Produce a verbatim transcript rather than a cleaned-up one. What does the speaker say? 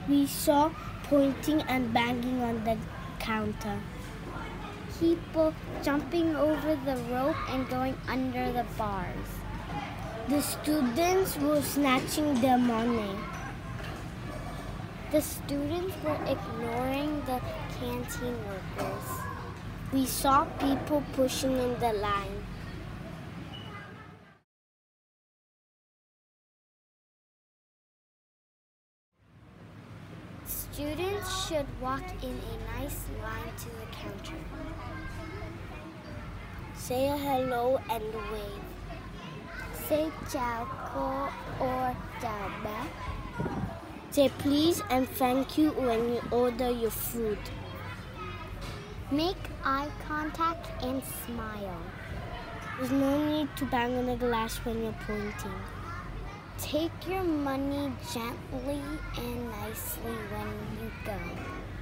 We saw pointing and banging on the counter. People jumping over the rope and going under the bars. The students were snatching their money. The students were ignoring the canteen workers. We saw people pushing in the line. Students should walk in a nice line to the counter. Say a hello and wave. Say ciao ko or ciao ba. Say please and thank you when you order your food. Make eye contact and smile. There's no need to bang on the glass when you're pointing. Take your money gently and nicely when you go.